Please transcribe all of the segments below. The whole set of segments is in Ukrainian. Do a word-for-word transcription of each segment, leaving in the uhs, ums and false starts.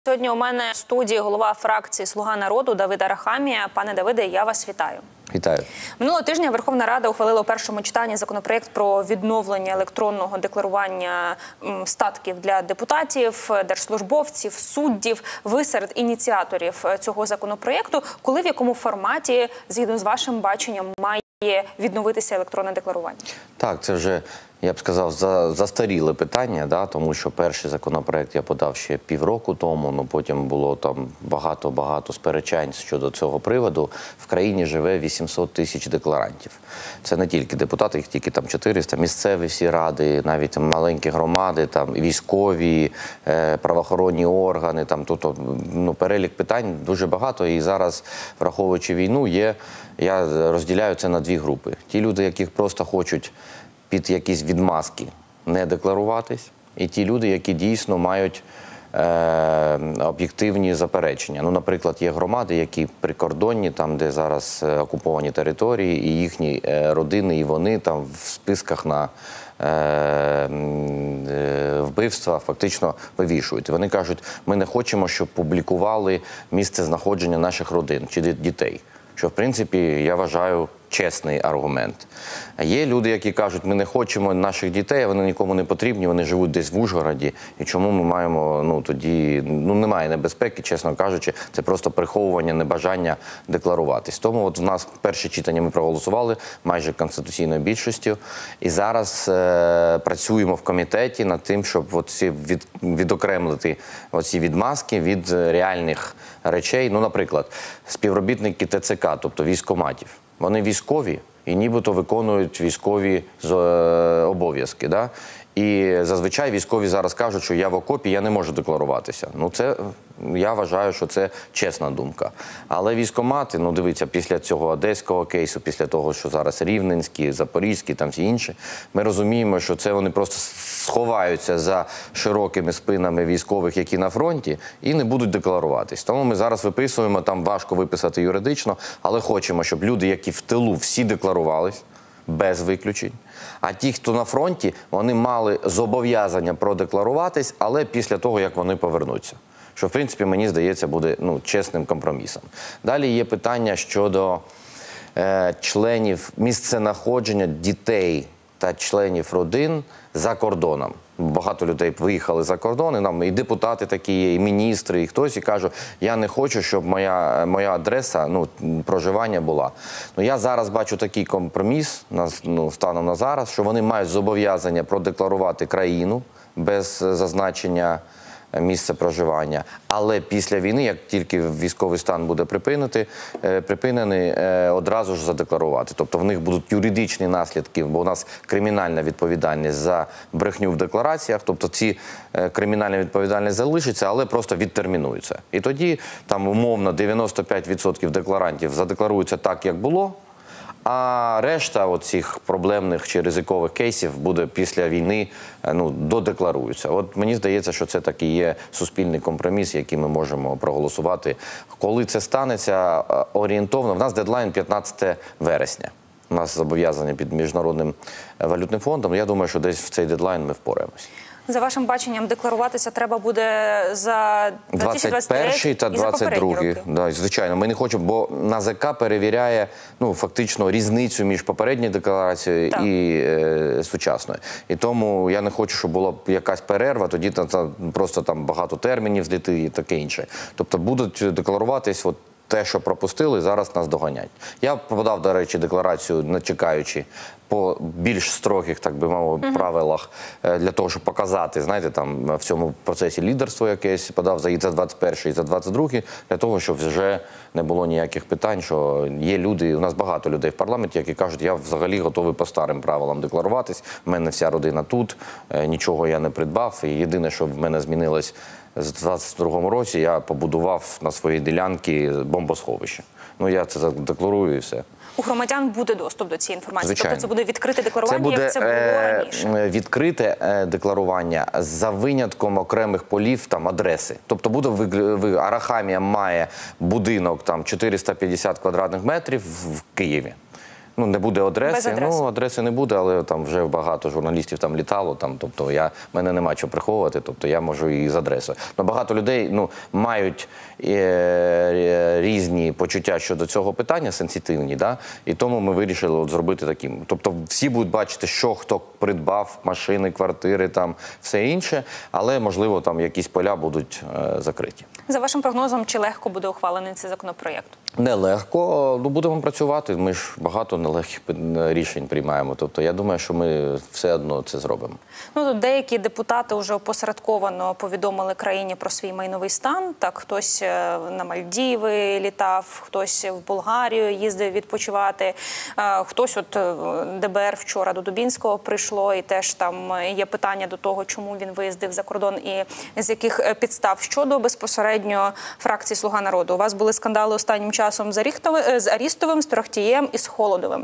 Сьогодні у мене в студії голова фракції «Слуга народу» Давид Арахамія. Пане Давиде, я вас вітаю. Вітаю. Минулого тижня Верховна Рада ухвалила у першому читанні законопроект про відновлення електронного декларування статків для депутатів, держслужбовців, суддів. Ви серед ініціаторів цього законопроекту. Коли, в якому форматі, згідно з вашим баченням, має відновитися електронне декларування? Так, це вже, я б сказав, застаріле питання, да, тому що перший законопроект я подав ще півроку тому, ну потім було там багато-багато сперечань щодо цього приводу. В країні живе вісімсот тисяч декларантів. Це не тільки депутати, їх тільки там чотириста, місцеві всі ради, навіть маленькі громади, там військові, е, правоохоронні органи, там тут ну, перелік питань дуже багато, і зараз, враховуючи війну, є, я розділяю це на дві групи. Ті люди, яких просто хочуть під якісь відмазки не декларуватись, і ті люди, які дійсно мають е, об'єктивні заперечення. Ну, наприклад, є громади, які прикордонні, там, де зараз окуповані території, і їхні е, родини, і вони там в списках на е, е, вбивства фактично вивішують. Вони кажуть, ми не хочемо, щоб публікували місце знаходження наших родин чи дітей. Що, в принципі, я вважаю, чесний аргумент. А є люди, які кажуть, ми не хочемо наших дітей, вони нікому не потрібні, вони живуть десь в Ужгороді, і чому ми маємо, ну, тоді, ну, немає небезпеки, чесно кажучи, це просто приховування, небажання декларуватись. Тому от в нас перше читання ми проголосували майже конституційною більшістю, і зараз е, працюємо в комітеті над тим, щоб оці від, відокремлити оці відмазки від реальних речей. Ну, наприклад, співробітники ТЦК, тобто військкоматів. Вони військові і нібито виконують військові обов'язки. Да? І зазвичай військові зараз кажуть, що я в окопі, я не можу декларуватися. Ну, це, я вважаю, що це чесна думка. Але військкомати, ну, дивіться, після цього одеського кейсу, після того, що зараз Рівненський, Запорізький, там всі інші, ми розуміємо, що це вони просто сховаються за широкими спинами військових, які на фронті, і не будуть декларуватись. Тому ми зараз виписуємо, там важко виписати юридично, але хочемо, щоб люди, які в тилу, всі декларувались, без виключень. А ті, хто на фронті, вони мали зобов'язання продекларуватись, але після того, як вони повернуться. Що, в принципі, мені здається, буде ну, чесним компромісом. Далі є питання щодо е, членів місценаходження дітей та членів родин за кордоном. Багато людей виїхали за кордон, і нам і депутати такі є, і міністри, і хтось, і кажуть, я не хочу, щоб моя, моя адреса, ну, проживання була. Ну, я зараз бачу такий компроміс, ну, станом на зараз, що вони мають зобов'язання продекларувати країну без зазначення місце проживання. Але після війни, як тільки військовий стан буде припинити, припинений, одразу ж задекларувати. Тобто в них будуть юридичні наслідки, бо у нас кримінальна відповідальність за брехню в деклараціях. Тобто ці кримінальні відповідальність залишиться, але просто відтермінуються. І тоді там умовно дев'яносто п'ять відсотків декларантів задекларуються так, як було, а решта оцих проблемних чи ризикових кейсів буде після війни, ну, додекларуються. От мені здається, що це такий є суспільний компроміс, який ми можемо проголосувати. Коли це станеться орієнтовно, в нас дедлайн п'ятнадцяте вересня. У нас зобов'язання під Міжнародним валютним фондом. Я думаю, що десь в цей дедлайн ми впораємось. За вашим баченням, декларуватися треба буде за двадцять перший та двадцять другий. Да, звичайно, ми не хочемо, бо НАЗК перевіряє, ну, фактично різницю між попередньою декларацією так. і е, сучасною. І тому я не хочу, щоб була якась перерва, тоді там, просто там багато термінів зліти і таке інше. Тобто будуть декларуватись от те, що пропустили, зараз нас доганять. Я подав, до речі, декларацію, не чекаючи, по більш строгих, так би мовити, uh-huh. правилах, для того, щоб показати, знаєте, там в цьому процесі лідерство якесь, подав за і за двадцять перший, і за двадцять другий, для того, щоб вже не було ніяких питань, що є люди, у нас багато людей в парламенті, які кажуть, я взагалі готовий по старим правилам декларуватись, в мене вся родина тут, нічого я не придбав, і єдине, що в мене змінилось, з двадцять другому році я побудував на своїй ділянці бомбосховище. Ну, я це задекларую і все. У громадян буде доступ до цієї інформації? Звичайно. Тобто це буде відкрите декларування, це буде, як це було раніше? Е, відкрите е, декларування за винятком окремих полів, там, адреси. Тобто буде, ви, ви, Арахамія має будинок, там, чотириста п'ятдесят квадратних метрів в Києві. Ну, не буде адреси. Без адреси. Ну, адреси не буде, але там вже багато журналістів там літало. Там, тобто я, мене нема чого приховувати, тобто я можу і з адресою. Но багато людей ну, мають е, різні почуття щодо цього питання, сенситивні, да? І тому ми вирішили от зробити таким. Тобто всі будуть бачити, що хто придбав, машини, квартири, там, все інше, але, можливо, там якісь поля будуть е, закриті. За вашим прогнозом, чи легко буде ухвалений цей законопроєкт? Нелегко, ну будемо працювати. Ми ж багато нелегких рішень приймаємо. Тобто я думаю, що ми все одно це зробимо. Ну, тут деякі депутати вже опосередковано повідомили країні про свій майновий стан. Так, хтось на Мальдіви літав, хтось в Болгарію їздив відпочивати, хтось от ДБР вчора до Дубінського прийшло, і теж там є питання до того, чому він виїздив за кордон і з яких підстав. Щодо безпосередньо фракції «Слуга народу». У вас були скандали останнім часом з Аріхтовим, з Арістовим, з Торохтієм і з Холодовим.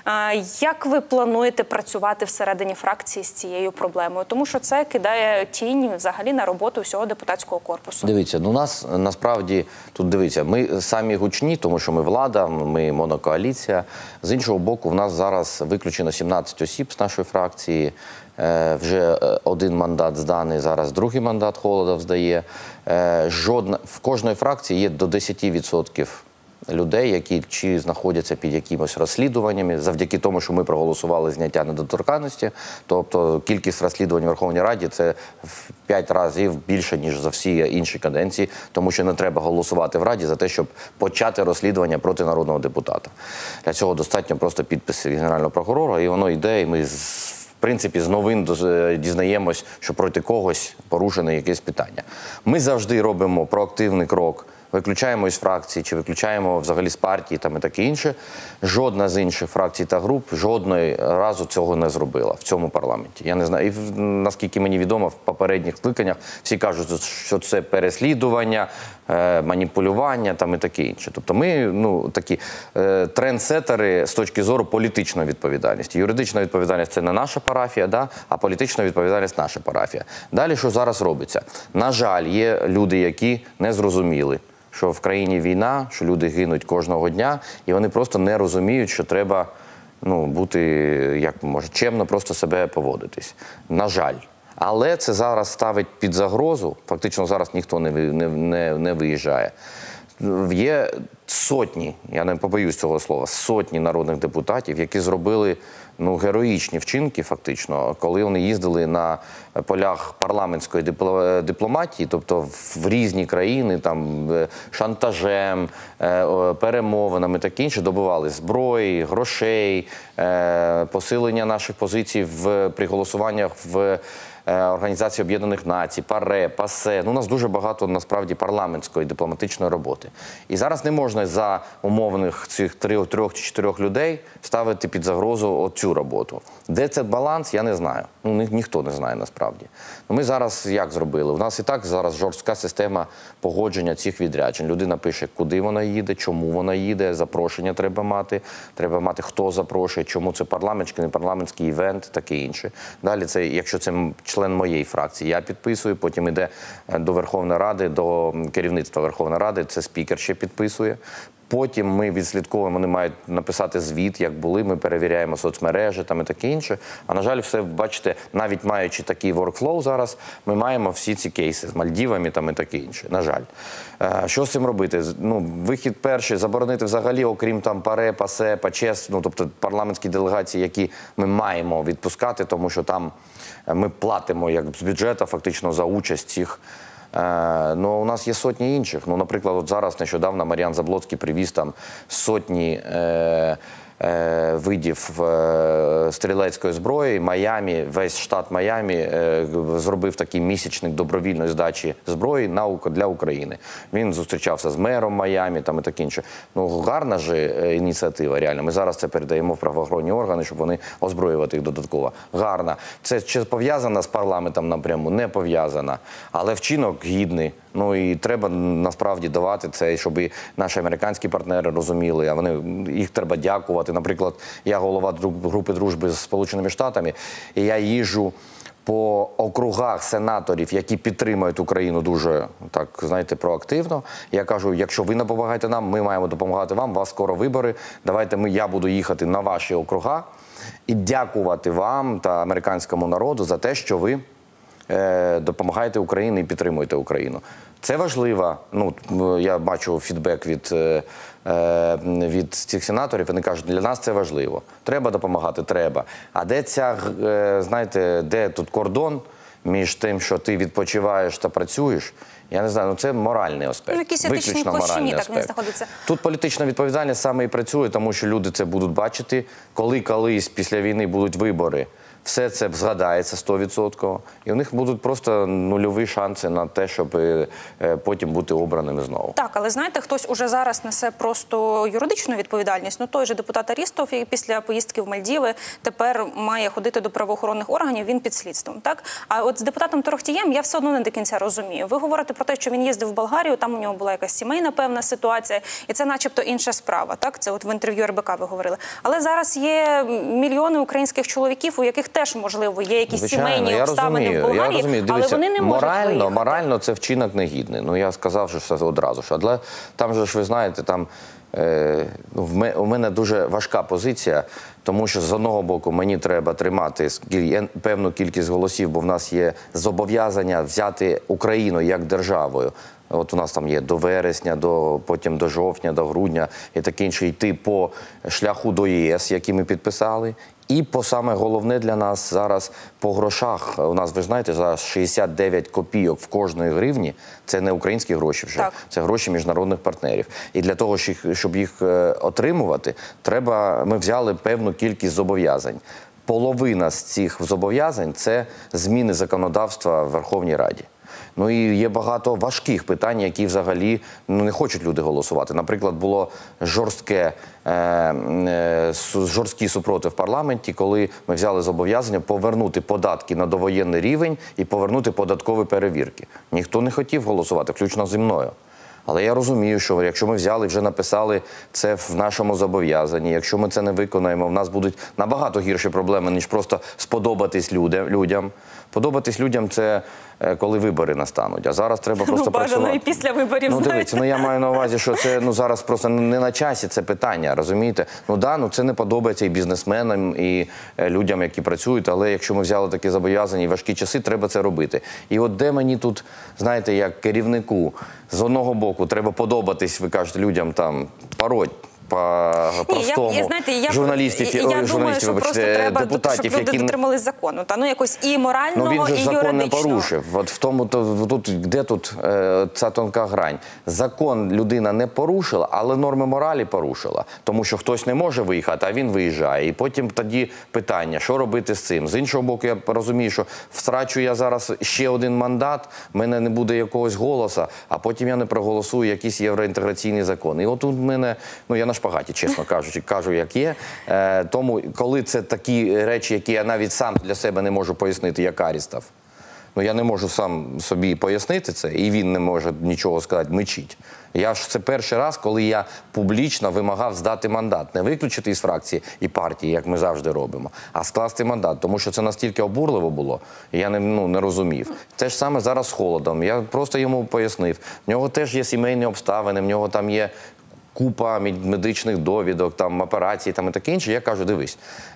Як ви плануєте працювати всередині фракції з цією проблемою? Тому що це кидає тінь взагалі на роботу всього депутатського корпусу. Дивіться, ну у нас насправді, тут дивіться, ми самі гучні, тому що ми влада, ми монокоаліція. З іншого боку, в нас зараз виключено сімнадцять осіб з нашої фракції. Вже один мандат зданий, зараз другий мандат Холодов здає. Жодна, в кожної фракції є до десяти відсотків людей, які чи знаходяться під якимось розслідуваннями, завдяки тому, що ми проголосували зняття недоторканності. Тобто кількість розслідувань в Верховній Раді – це в п'ять разів більше, ніж за всі інші каденції, тому що не треба голосувати в Раді за те, щоб почати розслідування проти народного депутата. Для цього достатньо просто підписів Генерального прокурора, і воно йде, і ми в принципі, з новин дізнаємось, що проти когось порушене якесь питання. Ми завжди робимо проактивний крок, виключаємо із фракції чи виключаємо взагалі з партії там і таке інше. Жодна з інших фракцій та груп жодної разу цього не зробила в цьому парламенті. Я не знаю, і наскільки мені відомо, в попередніх скликаннях всі кажуть, що це переслідування, маніпулювання там і таке інше. Тобто ми ну, такі е, трендсетери з точки зору політичної відповідальності. Юридична відповідальність – це не наша парафія, да? А політична відповідальність – наша парафія. Далі, що зараз робиться? На жаль, є люди, які не зрозуміли, що в країні війна, що люди гинуть кожного дня, і вони просто не розуміють, що треба ну, бути, як може, чемно просто себе поводитись. На жаль. Але це зараз ставить під загрозу, фактично зараз ніхто не, не, не, не виїжджає. Є сотні, я не побоюсь цього слова, сотні народних депутатів, які зробили ну, героїчні вчинки фактично, коли вони їздили на полях парламентської дипломатії, тобто в різні країни, там, шантажем, перемовинами і таке інше, добивали зброї, грошей, посилення наших позицій в, при голосуваннях в Організації Об'єднаних Націй, ПАРЕ, ПАСЕ. Ну, у нас дуже багато, насправді, парламентської дипломатичної роботи. І зараз не можна за умовних цих трьох, трьох чи чотирьох людей ставити під загрозу оцю роботу. Де це баланс, я не знаю. Ну, ні, ніхто не знає, насправді. Ну, ми зараз як зробили? У нас і так зараз жорстка система погодження цих відряджень. Людина пише, куди вона їде, чому вона їде, запрошення треба мати, треба мати, хто запрошує, чому це парламентський, не парламентський івент, таке інше. Далі це, якщо це член моєї фракції, я підписую, потім йде до Верховної Ради, до керівництва Верховної Ради, це спікер ще підписує. Потім ми відслідковуємо, вони мають написати звіт, як були, ми перевіряємо соцмережі там і таке інше. А, на жаль, все, бачите, навіть маючи такий воркфлоу зараз, ми маємо всі ці кейси з Мальдівами там і таке інше, на жаль. Що з цим робити? Ну, вихід перший, заборонити взагалі, окрім там ПАРЕ, ПАСЕ, ПАЧЕС, ну, тобто парламентські делегації, які ми маємо відпускати, тому що там ми платимо як з бюджету фактично за участь цих. Е, ну, у нас є сотні інших. Ну, наприклад, от зараз нещодавно Мар'ян Заблоцький привіз там сотні е, е, видів е, стрілецької зброї. Майамі, весь штат Майамі е, зробив такий місячник добровільної здачі зброї на, для України. Він зустрічався з мером Майамі там і таке інше. Ну, гарна ж ініціатива, реально. Ми зараз це передаємо в правоохоронні органи, щоб вони озброювати їх додатково. Гарна. Це чи пов'язана з парламентом напряму? Не пов'язана. Але вчинок гідний. Ну і треба насправді давати це, щоб і наші американські партнери розуміли, а вони, їх треба дякувати. Наприклад, я голова групи дружби з Сполученими Штатами, і я їжджу по округах сенаторів, які підтримують Україну дуже, так, знаєте, проактивно. Я кажу, якщо ви не допомагаєте нам, ми маємо допомагати вам, у вас скоро вибори, давайте ми, я буду їхати на ваші округа і дякувати вам та американському народу за те, що ви е, допомагаєте Україні і підтримуєте Україну. Це важливо. Ну, я бачу фідбек від, е, від цих сенаторів, вони кажуть, для нас це важливо. Треба допомагати, треба. А де ця, е, знаєте, де тут кордон між тим, що ти відпочиваєш та працюєш? Я не знаю, ну це моральний аспект. Ну, якісь етичні площині так не знаходиться. Тут політична відповідальність саме і працює, тому що люди це будуть бачити, коли колись після війни будуть вибори. Все це згадається сто відсотків, і у них будуть просто нульові шанси на те, щоб потім бути обраними знову. Так, але знаєте, хтось уже зараз несе просто юридичну відповідальність. Ну, той же депутат Арістов після поїздки в Мальдіви тепер має ходити до правоохоронних органів, він під слідством, так? А от з депутатом Торохтієм я все одно не до кінця розумію. Ви говорите про те, що він їздив в Болгарію, там у нього була якась сімейна певна ситуація, і це начебто інша справа, так? Це от в інтерв'ю РБК ви говорили. Але зараз є мільйони українських чоловіків, у яких теж, можливо, є якісь Звичайно, сімейні я обставини розумію, в Болгарії, я розумію. Дивіться, але вони не можуть морально, виїхати. Морально це вчинок негідний. Ну, я сказав, що це одразу. Але там же ж, ви знаєте, там е, в у мене дуже важка позиція, тому що з одного боку мені треба тримати певну кількість голосів, бо в нас є зобов'язання взяти Україну як державою. От у нас там є до вересня, до, потім до жовтня, до грудня і таке інше, йти по шляху до ЄС, який ми підписали. І по саме головне для нас зараз по грошах. У нас, ви знаєте, зараз шістдесят дев'ять копійок в кожної гривні. Це не українські гроші вже, так. Це гроші міжнародних партнерів. І для того, щоб їх отримувати, треба, ми взяли певну кількість зобов'язань. Половина з цих зобов'язань – це зміни законодавства в Верховній Раді. Ну і є багато важких питань, які взагалі ну, не хочуть люди голосувати. Наприклад, було жорстке, е, е, жорсткий супротив в парламенті, коли ми взяли зобов'язання повернути податки на довоєнний рівень і повернути податкові перевірки. Ніхто не хотів голосувати, включно зі мною. Але я розумію, що якщо ми взяли, вже написали це в нашому зобов'язанні, якщо ми це не виконаємо, в нас будуть набагато гірші проблеми, ніж просто сподобатись людям. Подобатись людям – це коли вибори настануть, а зараз треба просто ну, працювати. Бажано і після виборів, ну, знаєте. Дивіться, ну я маю на увазі, що це ну, зараз просто не на часі це питання, розумієте? Ну да, ну це не подобається і бізнесменам, і людям, які працюють, але якщо ми взяли такі зобов'язання і важкі часи, треба це робити. І от де мені тут, знаєте, як керівнику, з одного боку, треба подобатись, ви кажете, людям там пародь, по-простому, журналістів, я, я, я думаю, що просто треба, депутатів, щоб люди які... дотримались закону. Та, ну, якось і морального, ну, він же і закон юридичного. не порушив. От в тому, то, тут, де тут е, ця тонка грань? Закон людина не порушила, але норми моралі порушила. Тому що хтось не може виїхати, а він виїжджає. І потім тоді питання, що робити з цим? З іншого боку, я розумію, що втрачу я зараз ще один мандат, в мене не буде якогось голосу, а потім я не проголосую якийсь євроінтеграційний закон. І от тут в мене, ну я на шпагаті, чесно кажучи, кажу, як є. Е, тому, коли це такі речі, які я навіть сам для себе не можу пояснити, як Арістов, ну я не можу сам собі пояснити це, і він не може нічого сказати, мечіть. Я ж це перший раз, коли я публічно вимагав здати мандат. Не виключити із фракції і партії, як ми завжди робимо, а скласти мандат. Тому що це настільки обурливо було, і я не, ну, не розумів. Те ж саме зараз з Холодом. Я просто йому пояснив. В нього теж є сімейні обставини, в нього там є купа медичних довідок, там, операцій там, і таке інше. Я кажу, дивись,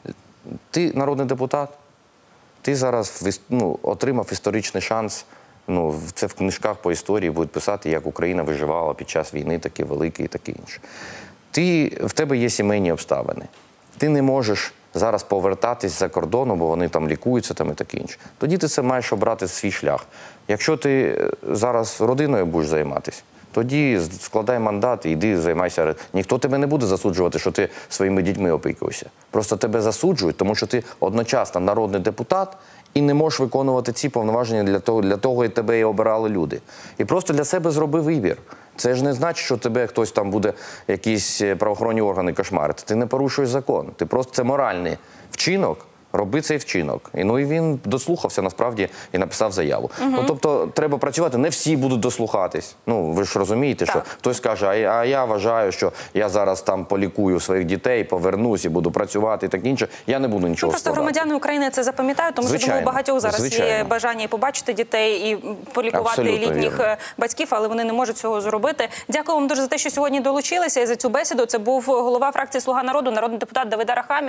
ти народний депутат, ти зараз ну, отримав історичний шанс, ну, це в книжках по історії будуть писати, як Україна виживала під час війни, таке велике і таке інше. Ти, в тебе є сімейні обставини. Ти не можеш зараз повертатись за кордону, бо вони там лікуються там, і таке інше. Тоді ти це маєш обрати свій шлях. Якщо ти зараз родиною будеш займатися, тоді складай мандат і йди займайся. Ніхто тебе не буде засуджувати, що ти своїми дітьми опікуєшся. Просто тебе засуджують, тому що ти одночасно народний депутат і не можеш виконувати ці повноваження для того, для того і тебе і обирали люди. І просто для себе зроби вибір. Це ж не значить, що тебе хтось там буде, якісь правоохоронні органи кошмарити. Ти не порушуєш закон. Ти просто, це моральний вчинок, роби цей вчинок. І, ну і він дослухався насправді і написав заяву. Угу. Ну, тобто треба працювати, не всі будуть дослухатись. Ну, ви ж розумієте, так. що хтось каже, а, а я вважаю, що я зараз там полікую своїх дітей, повернусь і буду працювати і так інше. Я не буду нічого ну, просто складати. громадяни України це запам'ятають, тому Звичайно. що тому у багатьох зараз Звичайно. є бажання і побачити дітей, і полікувати Абсолютно літніх вірно. батьків, але вони не можуть цього зробити. Дякую вам дуже за те, що сьогодні долучилися і за цю бесіду. Це був голова фракції «Слуга народу», народний депутат Давид Арахамія.